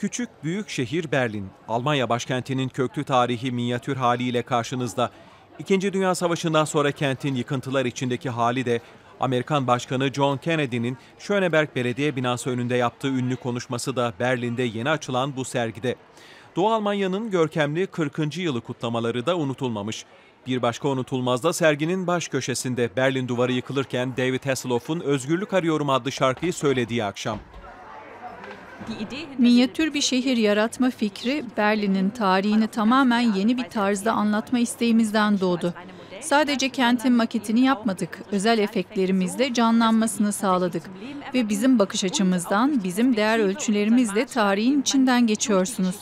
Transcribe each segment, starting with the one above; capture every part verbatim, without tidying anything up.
Küçük büyük şehir Berlin, Almanya başkentinin köklü tarihi minyatür haliyle karşınızda. İkinci Dünya Savaşı'ndan sonra kentin yıkıntılar içindeki hali de Amerikan Başkanı John Kennedy'nin Schöneberg Belediye Binası önünde yaptığı ünlü konuşması da Berlin'de yeni açılan bu sergide. Doğu Almanya'nın görkemli kırkıncı yılı kutlamaları da unutulmamış. Bir başka unutulmaz da serginin baş köşesinde Berlin duvarı yıkılırken David Hasselhoff'un Özgürlük Arıyorum adlı şarkıyı söylediği akşam. Minyatür bir şehir yaratma fikri, Berlin'in tarihini tamamen yeni bir tarzda anlatma isteğimizden doğdu. Sadece kentin maketini yapmadık, özel efektlerimizle canlanmasını sağladık. Ve bizim bakış açımızdan, bizim değer ölçülerimizle tarihin içinden geçiyorsunuz.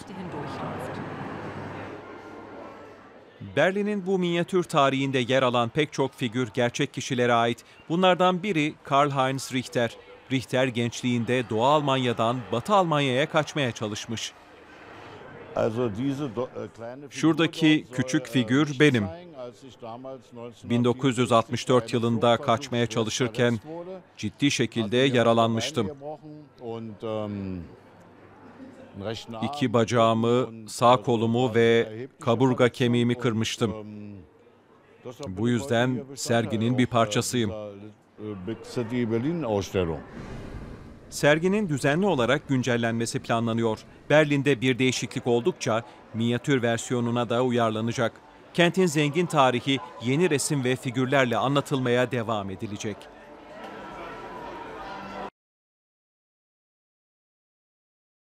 Berlin'in bu minyatür tarihinde yer alan pek çok figür gerçek kişilere ait. Bunlardan biri Karl-Heinz Richter. Richter gençliğinde Doğu Almanya'dan Batı Almanya'ya kaçmaya çalışmış. Şuradaki küçük figür benim. bin dokuz yüz altmış dört yılında kaçmaya çalışırken ciddi şekilde yaralanmıştım. İki bacağımı, sağ kolumu ve kaburga kemiğimi kırmıştım. Bu yüzden serginin bir parçasıyım. Serginin düzenli olarak güncellenmesi planlanıyor. Berlin'de bir değişiklik oldukça minyatür versiyonuna da uyarlanacak. Kentin zengin tarihi yeni resim ve figürlerle anlatılmaya devam edilecek.